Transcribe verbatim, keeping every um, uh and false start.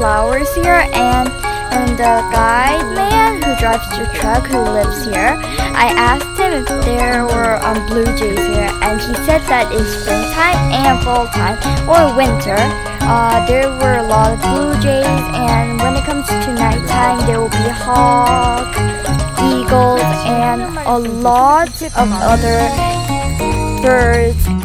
flowers here, and and the guide man who drives the truck who lives here, I asked him if there were um, blue jays here, and he said that in springtime and fall time or winter, uh, there were a lot of blue jays, and when it comes to nighttime, there will be hawks, eagles, and a lot of other birds